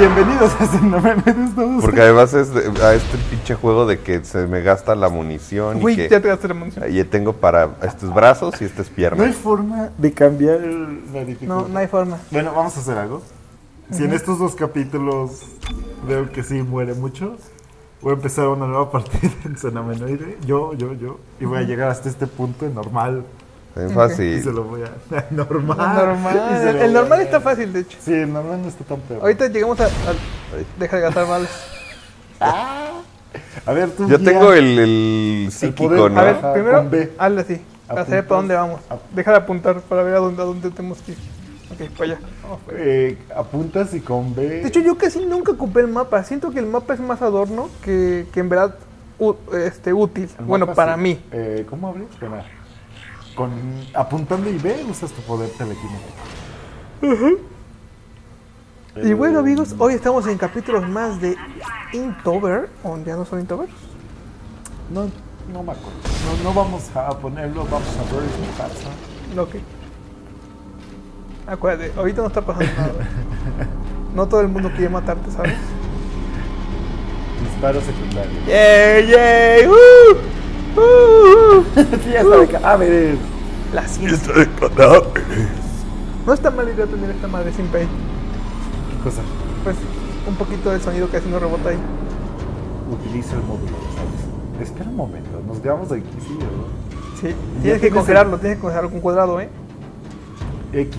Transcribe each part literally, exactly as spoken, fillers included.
Bienvenidos a este No Me Metes Todos. Porque además es de, a este pinche juego de que se me gasta la munición. Uy, y que, ya te gasté la munición. Y tengo para estos brazos y estas piernas. No hay forma de cambiar la dificultad. No, no hay forma. Bueno, vamos a hacer algo. Si uh-huh. en estos dos capítulos veo que sí muere mucho, voy a empezar una nueva partida en Xenamenoide. Yo, yo, yo. Y voy a llegar hasta este punto en normal. Es fácil. Okay. Y se lo voy a... Normal. normal. El, el normal está fácil, de hecho. Sí, el normal no está tan peor. Ahorita llegamos a... a deja de gastar balas. Ah. A ver, tú Yo guía. tengo el, el psíquico, el poder, ¿no? A ver, primero, hazle así. Para saber para dónde vamos. Deja de apuntar para ver a dónde, a dónde tenemos que ir. Ok, para allá. Vamos, para allá. Eh, apuntas y con B... De hecho, yo casi nunca ocupé el mapa. Siento que el mapa es más adorno que, que en verdad u, este, útil. El bueno, para sí. mí. Eh, ¿Cómo hablé? Espera. Con apuntando y B usas tu poder telequinético. Uh-huh. Eh, y bueno, amigos, hoy estamos en capítulos más de Inktober. ¿O ya no son Inktober? No, no me acuerdo. No, no vamos a ponerlo, vamos a ver qué pasa. Ok. Acuérdate, ahorita no está pasando nada. No todo el mundo quiere matarte, ¿sabes? Disparo secundario. ¡Yay, yay! ¡Uh! Uh, fiesta uh, de cadáveres. La fiesta de cadáveres. No está mal idea tener esta madre sin pay. ¿Qué cosa? Pues un poquito del sonido que haciendo rebota ahí. Utiliza el módulo, ¿sabes? Espera un momento, nos quedamos aquí, sí, ¿verdad? Sí, tienes que congelarlo, el... tienes que congelarlo con cuadrado, ¿eh? X.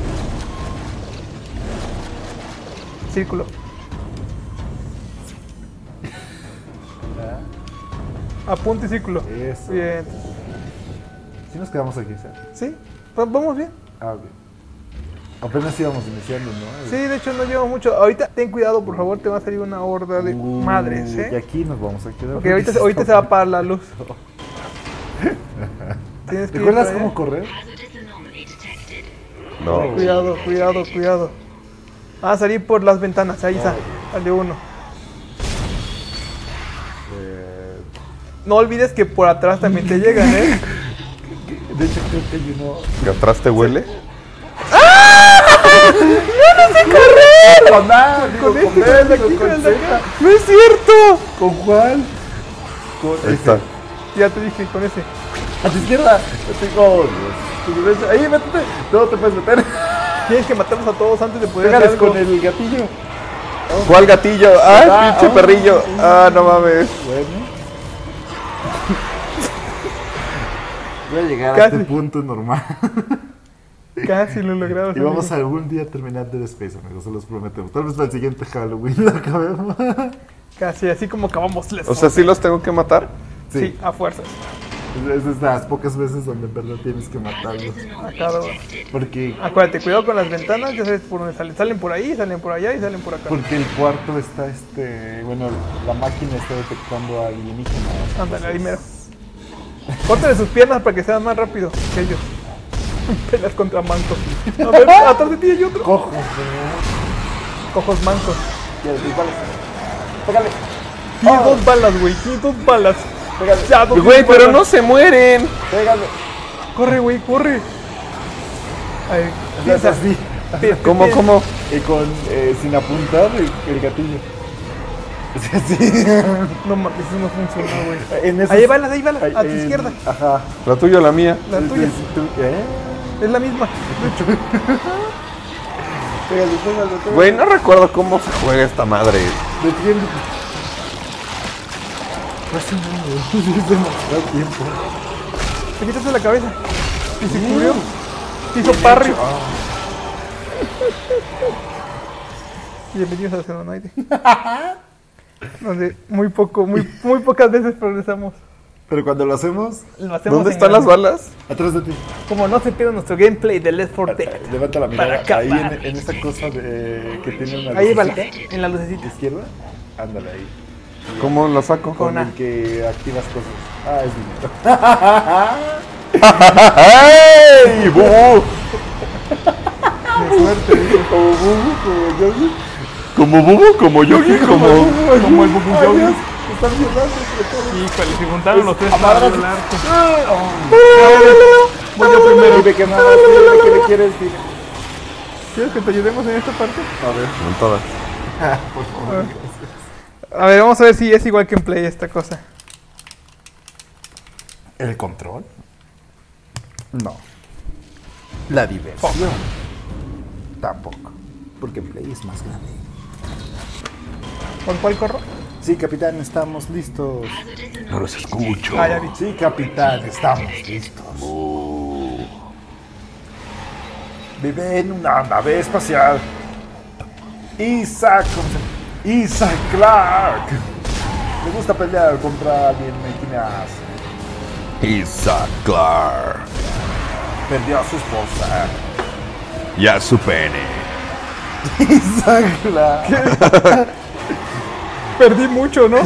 Círculo. Apunte y círculo. Eso. Bien. ¿Sí nos quedamos aquí, ¿sabes? Sí, vamos bien. Ah, ok. Apenas íbamos iniciando, ¿no? Sí, de hecho no llevamos mucho. Ahorita ten cuidado, por favor, te va a salir una horda de uh, madres, ¿eh? Y aquí nos vamos a quedar. Porque ahorita, ahorita se va a apagar la luz. ¿Tienes que ¿Te acuerdas cómo allá? correr? No. Cuidado, cuidado, cuidado. Ah, salir por las ventanas, ahí está. Salió uno. No olvides que por atrás también te llegan, ¿eh? De hecho, creo que hay uno... ¿Que atrás te huele? ¡Ah! ¡Yo no sé correr! Con nada, con digo, este, con él, con aquí, con con Z. ¡No es cierto! ¿Con cuál? Con Ahí está. Ya te dije, con ese. A tu izquierda. Yo tengo... Oh, ahí, métete. No te puedes meter. Tienes que matarlos a todos antes de poder Pégales con el gatillo. Oh. ¿Cuál gatillo? ¡Ah, ah pinche oh, perrillo! Oh, ¡Ah, no mames! Bueno. Voy a llegar Casi. a este punto normal. Casi lo logramos. Y vamos a algún día terminar Dead Space, amigos, se los prometemos. Tal vez para el siguiente Halloween lo acabemos. Casi, así como acabamos. O sea, ¿sí los tengo que matar? Sí, sí a fuerzas. Es de las pocas veces donde en verdad tienes que matarlos. A cada uno. Porque... Acuérdate, cuidado con las ventanas, ya sabes por dónde salen. Salen por ahí, salen por allá y salen por acá. Porque el cuarto está, este... Bueno, la máquina está detectando alienígenas. Ándale, ahí mero. Córtale sus piernas para que sean más rápido que ellos. Pelas contra mancos. A ver, atrás de ti hay otro. Cojos, Cojos mancos. Pégale. Tienes oh. dos balas, güey. Tienes dos balas. Pégale. Ya, dos güey, pero balas. no se mueren. Pégale. Corre, güey, corre. Ahí. Piensa así. ¿Cómo, cómo? Y con, eh, sin apuntar el, el gatillo. Sí. No mames, eso no funciona, güey. Esos... Ahí balas, ahí balas, ahí, a tu en... izquierda. Ajá. ¿La tuya o la mía? La tuya. ¿Eh? Es la misma. Pégale, pégale, pégale. Güey, no recuerdo cómo se juega esta madre. Defiende. Hace un año, es demasiado tiempo. Te quitas la cabeza. Y se cubrió. Hizo parry. Ah. Bienvenidos a Xenamenoide. Donde muy poco, muy, muy pocas veces progresamos. Pero cuando lo hacemos, lo hacemos ¿dónde están las balas? Atrás de ti. Como no se pierde nuestro gameplay de Left four Dead. Levanta la mirada. Ahí en, en esa cosa de, que tiene una ahí bala, en la lucecita. ¿Izquierda? Ándale ahí. ¿Cómo lo saco? Con, Con el que activas cosas. Ah, es dinero. ¡Ey! ¡Bubu! De suerte, digo. Como Bubu, como Yogi. Como Bubu, como Yogi, como, como, como el Bubu Yogi. Están violando entre todos. Híjole, se juntaron los tres para violar. Voy yo primero. Dime qué más, dime qué le quieres decir. ¿Quieres que te ayudemos en esta parte? A ver. En todas. Por favor. A ver, vamos a ver si es igual que en Play esta cosa. ¿El control? No. La diversión. Tampoco. Porque Play es más grande. ¿Con cuál corro? Sí, capitán, estamos listos. No los escucho. Ah, ya vi. Sí, capitán, estamos listos. Vive en una nave espacial. Isaac. Isaac Clarke. Le gusta pelear contra alienígenas. Isaac Clarke. Perdió a su esposa. Y a su pene. Isaac Clarke. Perdí mucho, ¿no?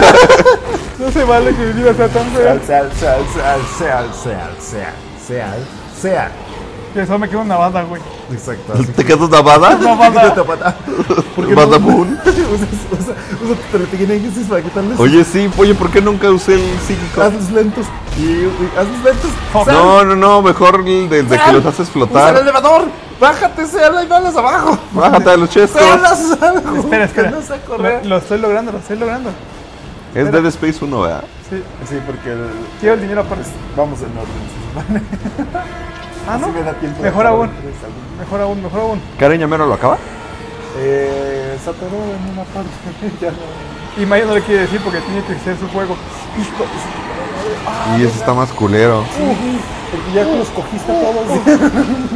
No se vale que mi vida sea tan fea. Seal, seal, seal, seal, seal, seal, seal, seal. Que solo me queda una banda, güey. Exacto. ¿Te quedas tabada? Tabata. Badabun. Usa, usa, usa tu telequinesis para quitarles. Oye, sí, oye, ¿por qué nunca usé el cinco? Hazlos lentos. Y, y hazlos lentos. Sal, No, no, no, mejor el de, de que sal. los haces Usa el flotar. elevador. Bájate, Seal, ahí balas abajo. Bájate de los chescos. Seal, haz algo. Espera, espera. Que no sé correr. Lo, lo estoy logrando, lo estoy logrando. Es Dead Space uno, ¿verdad? Sí. Sí, porque el- Quiero el dinero aparte. vamos en orden. Ah, ¿no? Así me da tiempo de Mejor acabar aún. tres segundos. Mejor aún, mejor aún. ¿Karen Yamero lo acaba? Eh, se atoró en una parte. Ya no. Y Maya no le quiere decir porque tiene que ser su juego. Hijo de su- Y ese está más culero. Sí, porque ya los cogiste a todos.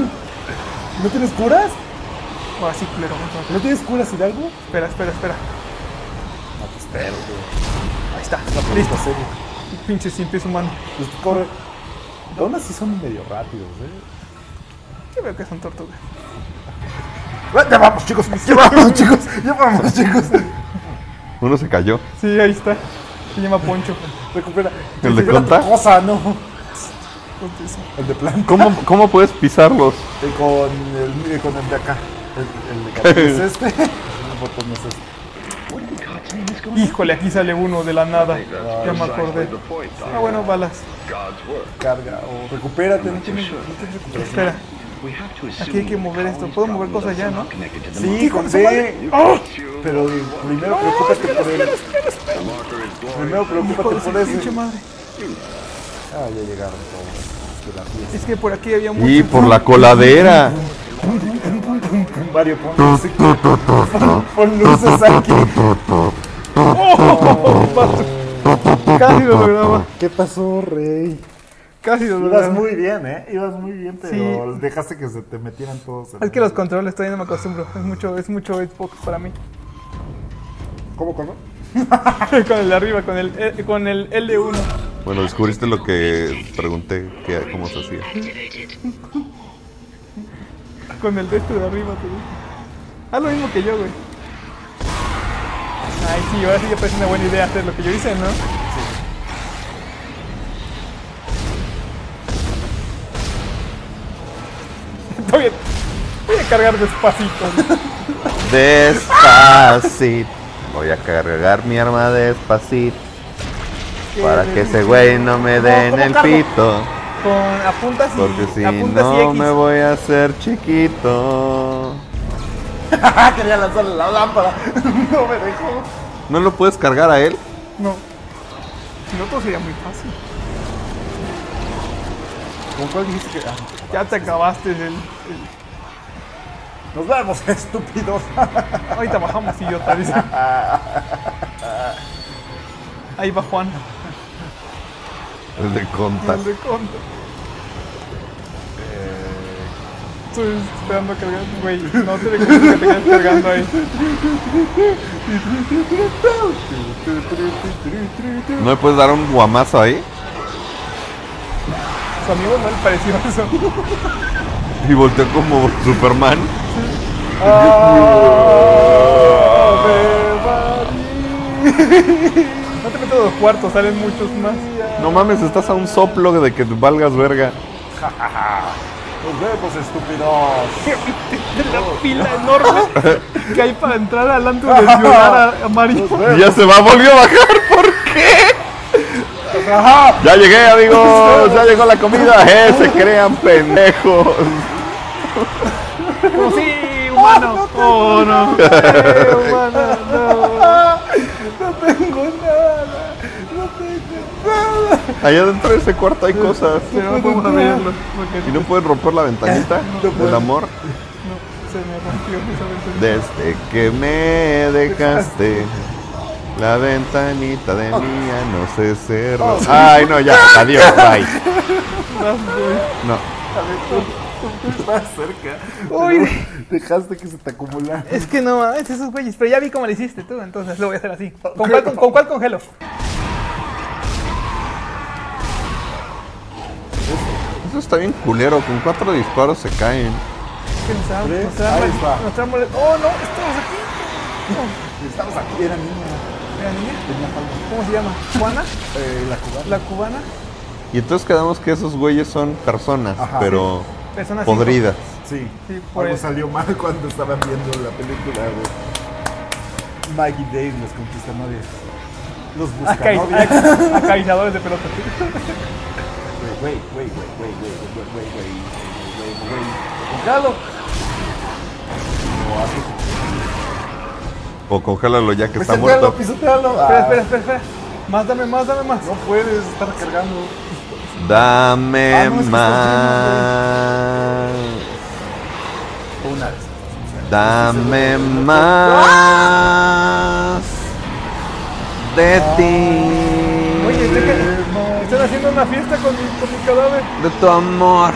¿No tienes curas? Ah, sí, culero. mejor. ¿No tienes curas, Hidalgo? Espera, espera, espera. No te espero, güey. Ahí está. Listo. Listo. Serio. Pinche sin pies humano. Pues corre. Aún así son medio rápidos, ¿eh? Yo veo que son tortugas. Ya vamos, chicos. Ya vamos, chicos. Ya vamos, chicos. Uno se cayó. Sí, ahí está. Se llama Poncho. Recupera. ¿El de recupera conta? tu cosa, no. El de planta. ¿Cómo, cómo puedes pisarlos? Eh, con, el, eh, con el de acá. El, el de acá. ¿Es este? El botón es este. Híjole, aquí sale uno de la nada. Ya me acordé. Ah, bueno, balas. Carga o recupérate. No tienes, no tienes recuperación. Espera. Aquí hay que mover esto. Puedo mover cosas ya, ¿no? Sí, con D. Pero primero preocúpate por él. Primero Hijo de preocúpate su por pinche ese. madre. Ah, ya llegaron todos. De la fiesta. Es que por aquí había mucho. Y por la coladera. Mario, pon luces. Pon luces aquí. Casi lo lograba. ¿Qué pasó, Rey? Casi lo Ibas lograba. muy bien, ¿eh? Ibas muy bien, pero Sí. dejaste que se te metieran todos. en- Es que los controles todavía no me acostumbro. Es mucho, es mucho Xbox para mí. ¿Cómo, cómo? Con el de arriba, con el, eh, con el L uno. Bueno, descubriste lo que pregunté, que, cómo se hacía. Con el de este de arriba, te digo. Haz lo mismo que yo, güey. Ay, sí, ahora sí ya parece una buena idea hacer lo que yo hice, ¿no? Estoy bien. Voy a cargar despacito. Despacito. Voy a cargar mi arma despacito. Para que ese güey no me dé en ¿Cómo el cargo? pito. Con apuntas y Porque si apuntas y no X. me voy a hacer chiquito. Quería lanzarle la lámpara. No me dejó. ¿No lo puedes cargar a él? No. Si no, todo sería muy fácil. ¿Con cuál dijiste que.? Ah, Ya te acabaste el, el- nos vemos, estúpidos. Ahorita bajamos, idiota, dice. Ahí va Juan. El de conta. El de contra. Estoy esperando a cargar, güey. No te recomiendo que te quedes cargando ahí. ¿No me puedes dar un guamazo ahí? Su amigo no le pareció eso. Y volteó como Superman. No te metas a los cuartos, salen muchos más. No mames, estás a un soplo de que valgas verga. Nos vemos, estúpidos. La fila enorme que hay para entrar al antro de violar a, a Mario. Y ya se va, volvió a bajar. ¿Por qué? Ajá. Ya llegué, amigos. Ya llegó la comida. Eh, se crean pendejos. Como sí, humano. Oh, no. Eh, humano, no. No tengo nada. No tengo nada. Allá dentro de ese cuarto hay cosas. Pero no podemos abrirlo. ¿Y no pueden romper la ventanita del amor? No, se me rompió esa ventanita. Desde que me dejaste, la ventanita de mía no se cerró. Ay, no, ya, adiós, bye. No. A ver, tú, tú estás cerca. Uy. Pero dejaste que se te acumulara. Es que no mames, esos güeyes. Pero ya vi cómo le hiciste tú, entonces lo voy a hacer así. ¿Con cuál, con, con cuál congelo? Eso está bien culero, con cuatro disparos se caen. ¿Qué nos da? ¿Tres? Nos da Ahí mal- está. nos da mal- Oh, no, estamos aquí. Estamos aquí. Era niña. Mira, niña. Tenía falda. ¿Cómo se llama? ¿Juana? Eh, la cubana. ¿La cubana? Y entonces quedamos que esos güeyes son personas, Ajá. pero Personas cinco. podridas. Sí. Sí, por Algo eso. salió mal cuando estaban viendo la película de Maggie Dave, los conquistanovias. Los Acai- buscanovias. ac- Acariciadores de pelota. Güey, güey, güey, güey, güey, güey, güey, güey, güey, güey, güey, güey. Congélalo. No, así. O congélalo ya que está Pisotealo, muerto. pisotealo. Espera, Ah, espera, espera, espera. Más, dame más, dame más. No puedes estar cargando. Dame Ah, no, es que más. Una vez. Dame más de ti. Oye, deja- están haciendo una fiesta con mi, con mi cadáver. De tu amor.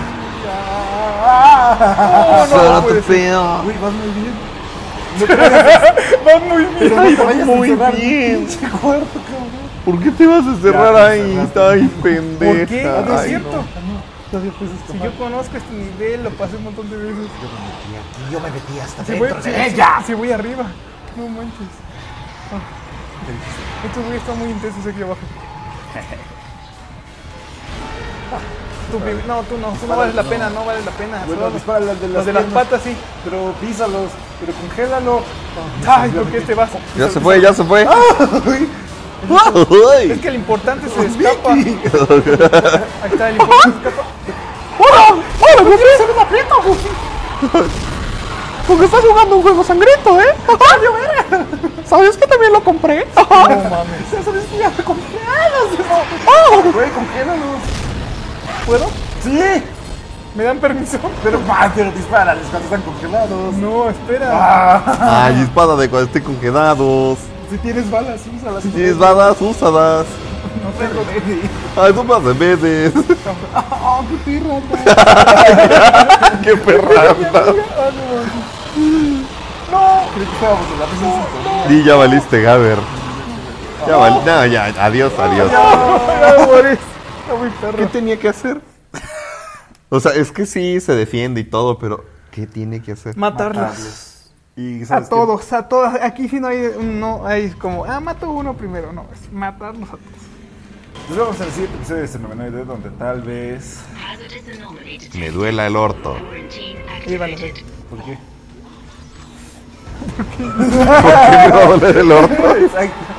Oh, no, Solo no te puede ser. pido. Uy, vas muy bien. Van muy bien. Pero no te vayas Muy a encerrar bien. en el pinche cuarto, cabrón. ¿Por qué te vas a encerrar Ya, ahí? encerraste. Ay, pendeja. ¿Por qué? No es Ay, cierto. Todavía puedes Si escapar. yo conozco este nivel, lo pasé un montón de veces. Yo me metí aquí, yo me metí hasta Si voy, dentro si, de ella. si voy arriba. No manches. Ah. Estos güeyes están muy intensos aquí abajo. Tú, Vivi- no, tú no, tú no vales la pena, no vale la pena. Bueno, Solo dispara las de las los de las piernas. patas sí. Pero písalos, pero congélalo. Ay, ¿por qué te vas? Ya se fue, ya se fue. Ay, Es que el importante se escapa. Ahí está, el importante se escapa. ¡Hola, Buffy! ¡Se me aprieta, Buffy! Porque estás jugando un juego sangriento, ¿eh? ¿Sabes que también lo compré? No mames. Ya sabes que ya me compré alas, güey, congélalos. ¿Puedo? Sí, ¿Me dan permiso? pero, ah, pero dispárales cuando están congelados. No, espera. Ah, Ay, espada de cuando estén congelados. si tienes balas, úsalas. Si tienes balas, úsalas. No tengo. Ay, tú más de veces. ¡Ah, qué perra! Qué perra. ¡No! Creí que estábamos en la misma situación. Sí, ya valiste, Gaber. Ya val... No, ya, adiós, adiós. Ya, Boris. Está muy perro. ¿Qué tenía que hacer? O sea, es que sí se defiende y todo, pero ¿qué tiene que hacer? Matarlos. Y A ¿sabes qué? todos, a todas. Aquí sí no hay, no hay como, ah, mato uno primero. No, es matarlos a todos. Nos vemos en el siguiente episodio de Xenomenoide, donde tal vez... Me duela el orto. Llévalos ahí. ¿Por qué? ¿Por qué me va a doler el orto? Exacto.